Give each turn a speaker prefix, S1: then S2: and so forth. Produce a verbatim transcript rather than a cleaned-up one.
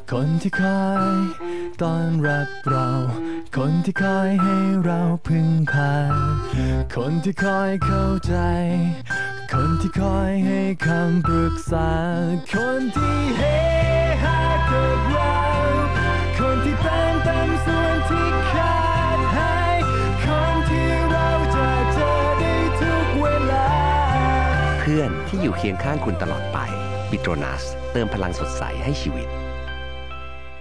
S1: คนที่คอยต้อนรับเราคนที่คอยให้เราพึ่งพาคนที่คอยเข้าใจคนที่คอยให้คำปรึกษาคนที่เฮฮากับเราคนที่เป็นเต็มส่วนที่ขาดหายคนที่เราจะเจอได้ทุกเวลา
S2: เพื่อนที่อยู่เคียงข้างคุณตลอดไปปิโตรนัสเติมพลังสดใสให้ชีวิต